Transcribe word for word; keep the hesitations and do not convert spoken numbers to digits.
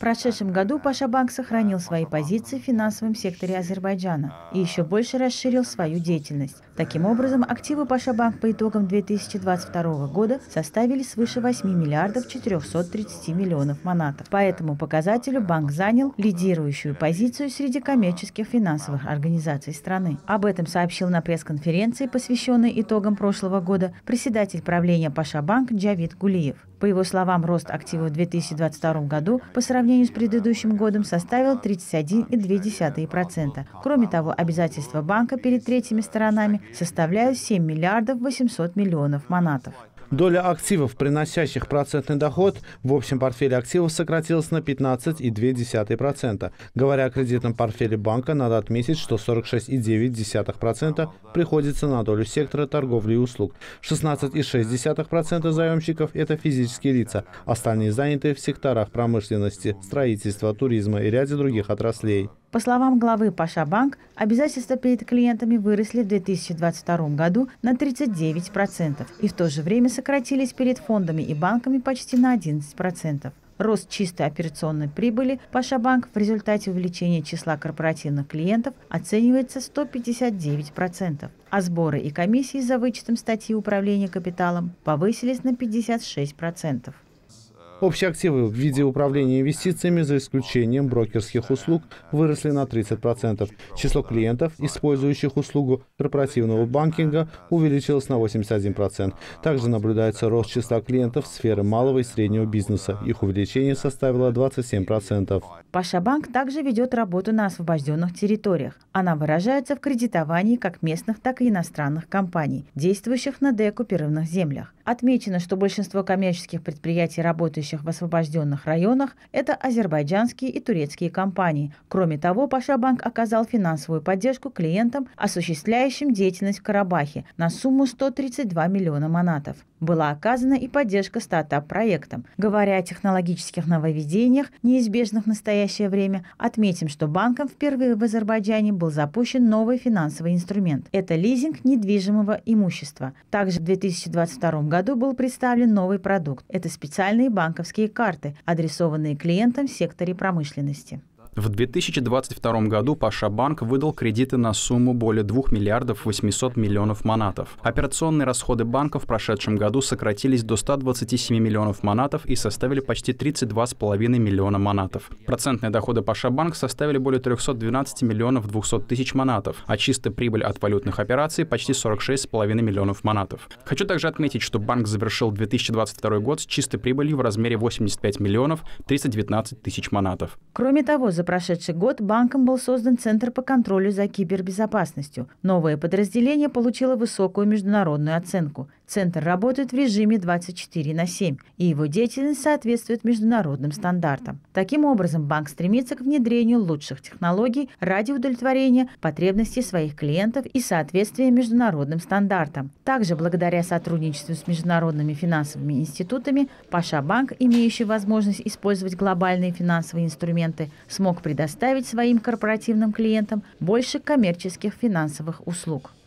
прошедшем году Паша-банк сохранил свои позиции в финансовом секторе Азербайджана и еще больше расширил свою деятельность. Таким образом, активы Паша-банк по итогам две тысячи двадцать второго года составили свыше восьми миллиардов четырёхсот тридцати миллионов манатов. По этому показателю банк занял лидирующую позицию среди коммерческих финансовых организаций страны. Об этом сообщил на пресс-конференции, посвященной итогам прошлого года, председатель правления Паша-банк Джавид Гулиев. По его словам, рост активов в две тысячи двадцать втором году по сравнению с предыдущим годом составил тридцать один и две десятых процента. Кроме того, обязательства банка перед третьими сторонами составляют семь миллиардов восемьсот миллионов манатов. Доля активов, приносящих процентный доход, в общем портфеле активов сократилась на пятнадцать и две десятых процента. Говоря о кредитном портфеле банка, надо отметить, что сорок шесть и девять десятых процента приходится на долю сектора торговли и услуг. шестнадцать и шесть десятых процента заемщиков – это физические лица, остальные заняты в секторах промышленности, строительства, туризма и ряде других отраслей. По словам главы Паша-банк, обязательства перед клиентами выросли в две тысячи двадцать втором году на тридцать девять процентов и в то же время сократились перед фондами и банками почти на одиннадцать процентов. Рост чистой операционной прибыли Паша-банк в результате увеличения числа корпоративных клиентов оценивается сто пятьдесят девять процентов, а сборы и комиссии за вычетом статьи управления капиталом повысились на пятьдесят шесть процентов. Общие активы в виде управления инвестициями, за исключением брокерских услуг, выросли на тридцать процентов. Число клиентов, использующих услугу корпоративного банкинга, увеличилось на восемьдесят один процент. Также наблюдается рост числа клиентов сферы малого и среднего бизнеса. Их увеличение составило двадцать семь процентов. Паша-банк также ведет работу на освобожденных территориях. Она выражается в кредитовании как местных, так и иностранных компаний, действующих на деоккупированных землях. Отмечено, что большинство коммерческих предприятий, работающих в освобожденных районах, это азербайджанские и турецкие компании. Кроме того, Паша-банк оказал финансовую поддержку клиентам, осуществляющим деятельность в Карабахе, на сумму сто тридцать два миллиона манатов. Была оказана и поддержка стартап-проектам. Говоря о технологических нововведениях, неизбежных в настоящее время, отметим, что банком впервые в Азербайджане был запущен новый финансовый инструмент. Это лизинг недвижимого имущества. Также в две тысячи двадцать втором году был представлен новый продукт. Это специальные банковские карты, адресованные клиентам в секторе промышленности. В две тысячи двадцать втором году Паша-банк выдал кредиты на сумму более двух миллиардов восьмисот миллионов манатов. Операционные расходы банка в прошедшем году сократились до ста двадцати семи миллионов манатов и составили почти тридцать два с половиной миллиона манатов. Процентные доходы Паша-банк составили более трёхсот двенадцати миллионов двухсот тысяч манатов, а чистая прибыль от валютных операций почти сорок шесть с половиной миллионов манатов. Хочу также отметить, что банк завершил две тысячи двадцать второй год с чистой прибылью в размере восемьдесят пять миллионов триста девятнадцать тысяч манатов. Кроме того, за прошедший год банком был создан Центр по контролю за кибербезопасностью. Новое подразделение получило высокую международную оценку. Центр работает в режиме двадцать четыре на семь, и его деятельность соответствует международным стандартам. Таким образом, банк стремится к внедрению лучших технологий ради удовлетворения потребностей своих клиентов и соответствия международным стандартам. Также, благодаря сотрудничеству с международными финансовыми институтами, Паша-банк, имеющий возможность использовать глобальные финансовые инструменты, смог предоставить своим корпоративным клиентам больше коммерческих финансовых услуг.